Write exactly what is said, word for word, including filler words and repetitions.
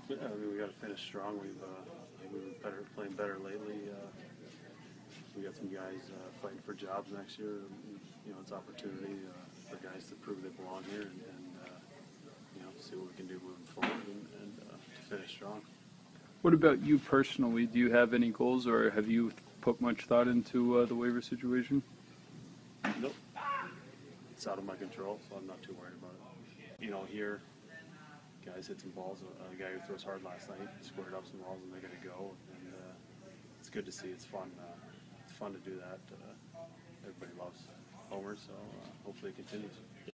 Yeah, I mean, we got to finish strong. We've uh, we've been better, playing better lately. Uh, we got some guys uh, fighting for jobs next year. And, you know, it's opportunity uh, for guys to prove they belong here and, and uh, you know, see what we can do moving forward and, and uh, to finish strong. What about you personally? Do you have any goals, or have you put much thought into uh, the waiver situation? Nope, it's out of my control, so I'm not too worried about it. You know, here, guys hit some balls. A, a guy who throws hard last night squared up some balls, and they're going to go. And uh, it's good to see. It's fun. Uh, it's fun to do that. Uh, everybody loves Homer, so uh, hopefully it continues.